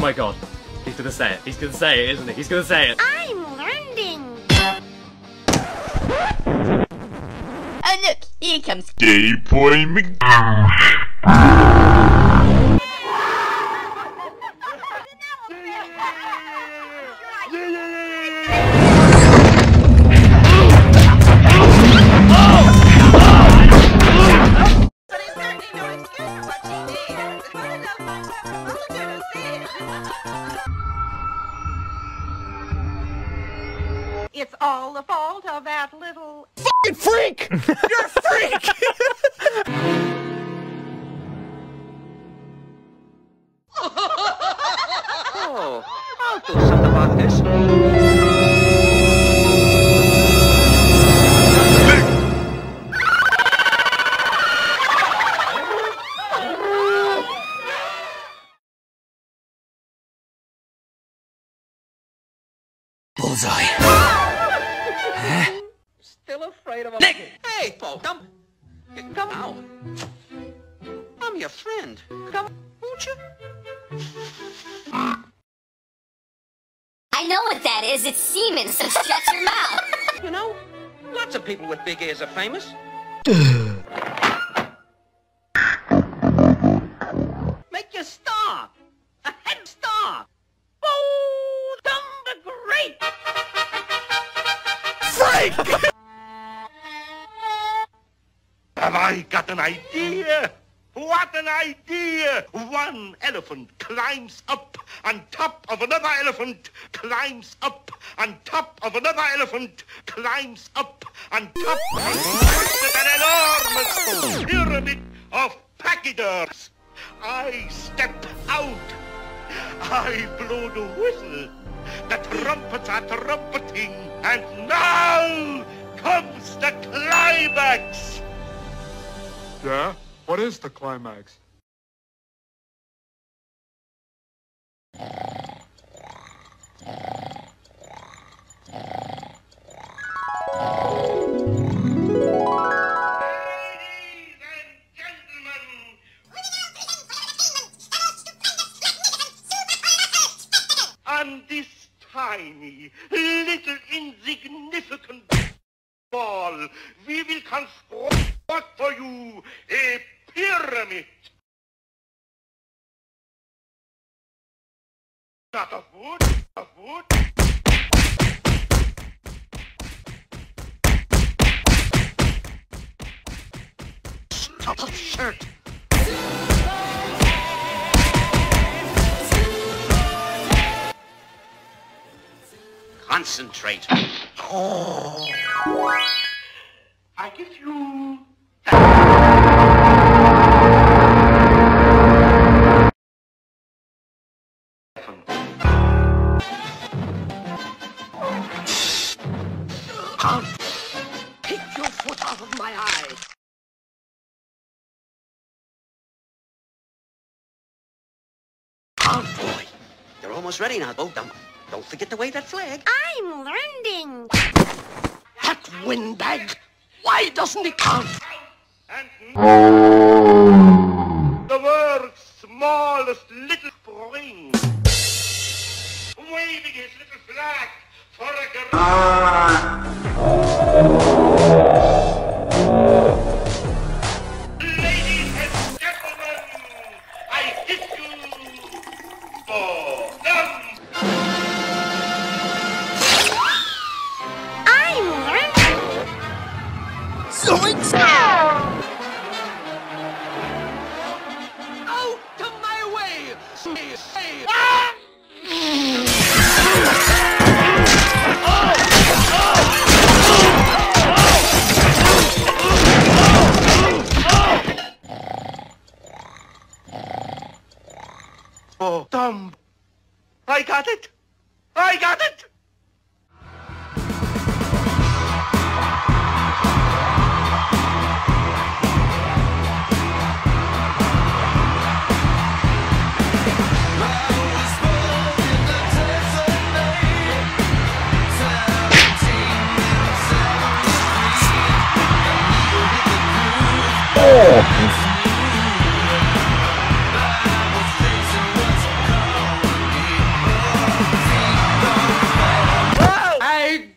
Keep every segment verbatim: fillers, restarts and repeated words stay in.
my god. He's gonna say it. He's gonna say it, isn't he? He's gonna say it. I'm learning. Oh look, here comes Gay boy McDouche. It's all the fault of that little Fucking freak! You're a freak! Oh, I'll do something about this. Bullseye. Huh? Still afraid of a... Nick! Hey, Paul, come... Come out. I'm your friend. Come, won't you? I know what that is. It's semen, so shut your mouth. You know, lots of people with big ears are famous. Make your star. A head star. Oh, dumb the great. Freak! Have I got an idea? What an idea! One elephant climbs up on top of another elephant, climbs up on top of another elephant, climbs up on top and created an enormous pyramid of pachyderms. I step out. I blow the whistle. The trumpets are trumpeting, and now comes the climax. Yeah? What is the climax? On this tiny, little, insignificant ball, we will construct for you a pyramid. Not of wood, of wood. Stop a shirt. Concentrate. Oh. I give you... Take your foot out of my eye. Oh, boy. You're almost ready now, both of them. Don't forget to wave that flag. I'm learning. That windbag. Why doesn't it count? The world's smallest little spring, waving his little flag for a girl. Ladies and gentlemen, I give you for them. I'm learning. Zoinks! Out of my way! Say, say. Oh, Tom. I got it. I got it.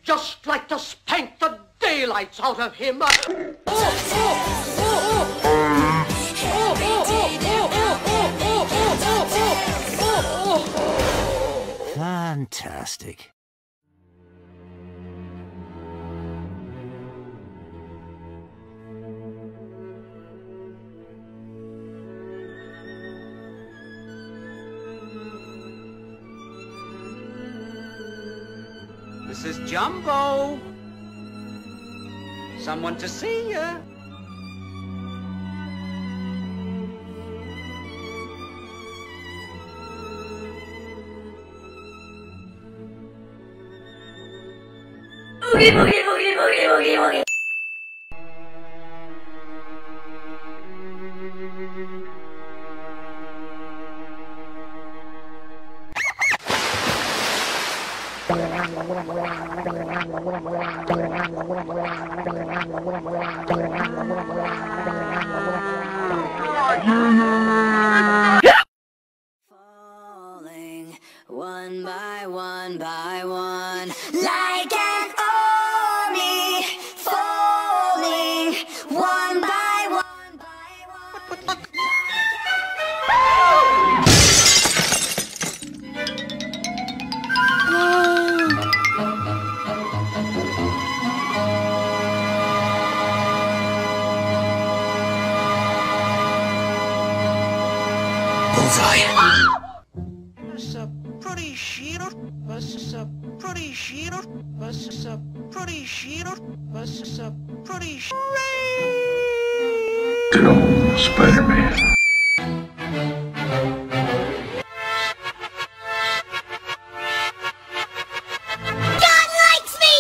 just like to spank the daylights out of him. Oh, oh, oh, oh, oh. Fantastic. This is Jumbo. Someone to see ya. Boogie, boogie, boogie, boogie, boogie, boogie. Falling one by one by one, like an army, falling one by one by one. What's a pretty sheeter? What's a pretty sheeter? What's a pretty sheeter? What's a pretty sheeter? Get on, Spider-Man. God likes me!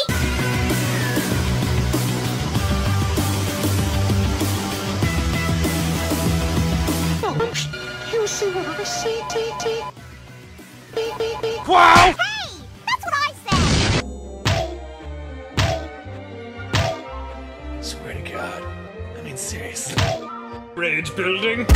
You see what I see, T T? Wow! Hey! That's what I said! Swear to God. I mean, seriously. Rage building.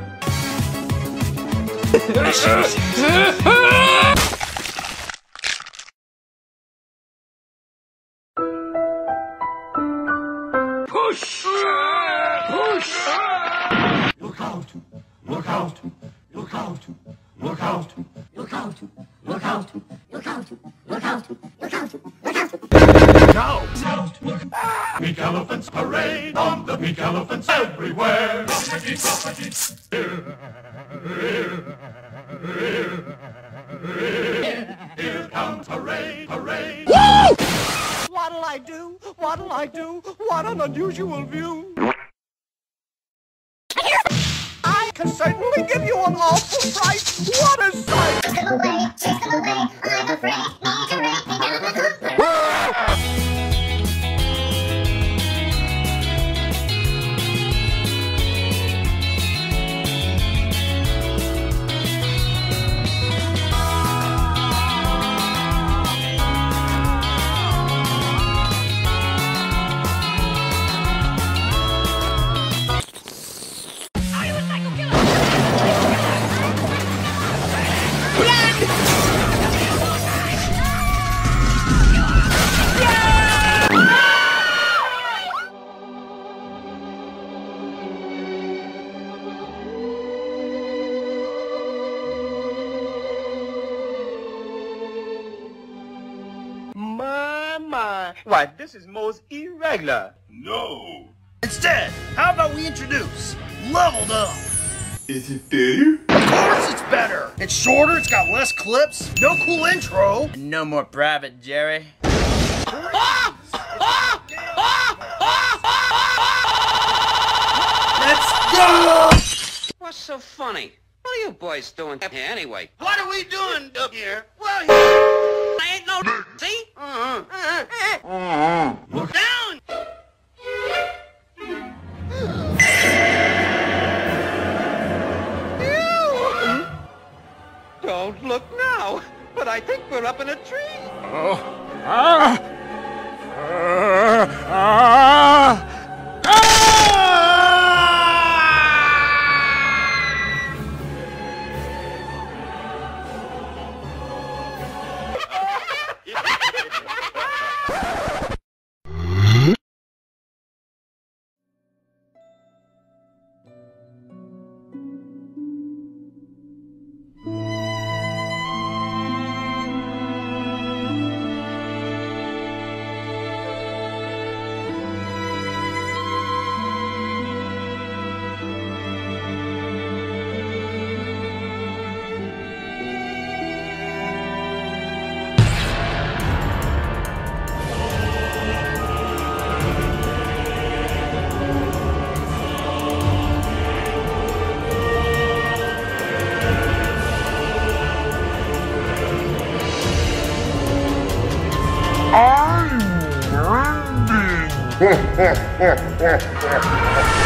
Push! Push! Look out! Look out! Look out! Look out! Look out! Look out! Look out! Look out! Look out! Look out! Look out! Pink elephants parade on the pink elephants everywhere. Here comes parade, parade. What'll I do? What'll I do? What an unusual view. I can certainly give you an awful fright. What a sight! Chase them away, chase them away. I'm afraid, need a rat, pink elephants. Why, this is most irregular. No. Instead, how about we introduce Leveled Up? Is it better? Of course it's better. It's shorter, it's got less clips, no cool intro. And no more private, Jerry. Let's go! What's so funny? What are you boys doing up here anyway? What are we doing up here? Well, I ain't no... See? Uh-huh. Uh-huh. Look down! Don't look now, but I think we're up in a tree. Oh. Ah! Uh, ah! Ha ha ha ha ha!